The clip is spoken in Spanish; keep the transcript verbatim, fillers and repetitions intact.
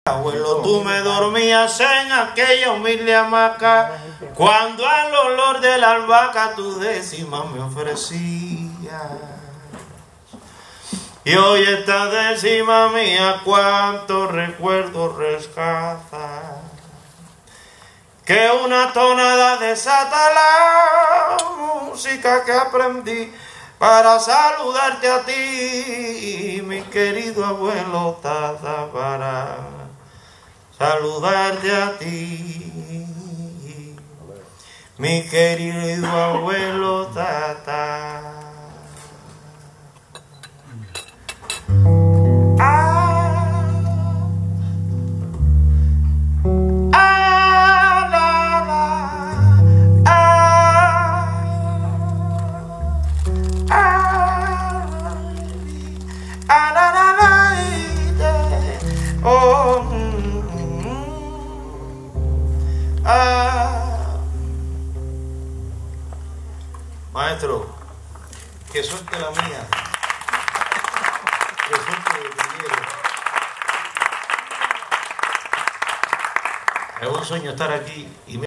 Abuelo, tú me dormías en aquella humilde hamaca, cuando al olor de la albahaca tu décima me ofrecías. Y hoy esta décima mía, cuántos recuerdos rescata, que una tonada desata la música que aprendí para saludarte a ti, mi querido abuelo Tata, para saludarte a ti, mi querido abuelo Tata. Ah, ah, la, la, ah, ah, ah, la, la, la, yeah. Oh, mm, mm, ah. Maestro, que suerte la mía, que suerte de que quiero. Es un sueño estar aquí y